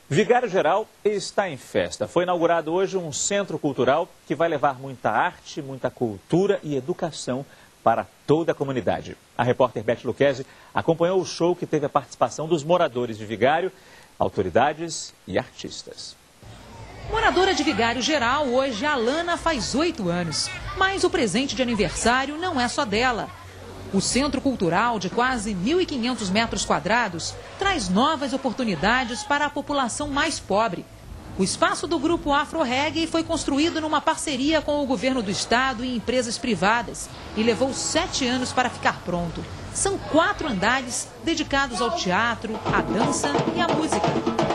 Vigário Geral está em festa. Foi inaugurado hoje um centro cultural que vai levar muita arte, muita cultura e educação para toda a comunidade. A repórter Beth Luquezzi acompanhou o show que teve a participação dos moradores de Vigário, autoridades e artistas. Moradora de Vigário Geral, hoje a Alana faz 8 anos. Mas o presente de aniversário não é só dela. O Centro Cultural, de quase 1.500 metros quadrados, traz novas oportunidades para a população mais pobre. O espaço do grupo Afro Reggae foi construído numa parceria com o governo do estado e empresas privadas e levou 7 anos para ficar pronto. São 4 andares dedicados ao teatro, à dança e à música.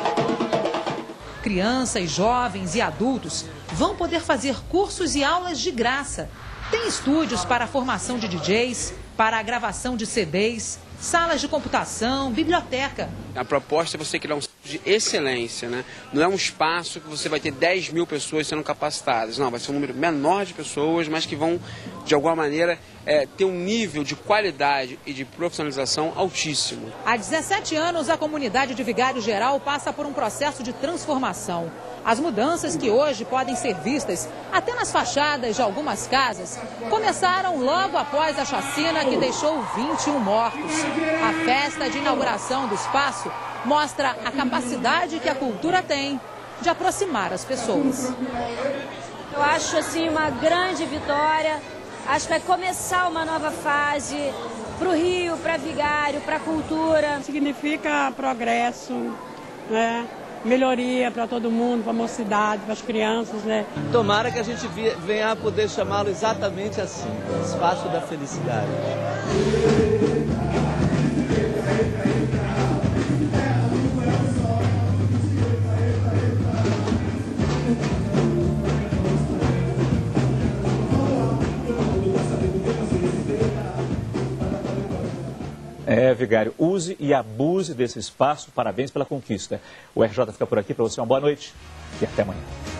Crianças, jovens e adultos vão poder fazer cursos e aulas de graça. Tem estúdios para a formação de DJs, para a gravação de CDs, salas de computação, biblioteca. A proposta é você criar um centro de excelência, né? Não é um espaço que você vai ter 10 mil pessoas sendo capacitadas. Não, vai ser um número menor de pessoas, mas que vão, de alguma maneira, ter um nível de qualidade e de profissionalização altíssimo. Há 17 anos, a comunidade de Vigário Geral passa por um processo de transformação. As mudanças que hoje podem ser vistas até nas fachadas de algumas casas começaram logo após a chacina que deixou 21 mortos. A festa de inauguração do espaço mostra a capacidade que a cultura tem de aproximar as pessoas. Eu acho assim uma grande vitória. Acho que vai começar uma nova fase para o Rio, para Vigário, para a cultura. Significa progresso, né? Melhoria para todo mundo, para a mocidade, para as crianças, né? Tomara que a gente venha a poder chamá-lo exatamente assim, Espaço da Felicidade. Vigário, use e abuse desse espaço. Parabéns pela conquista. O RJ fica por aqui. Para você, uma boa noite e até amanhã.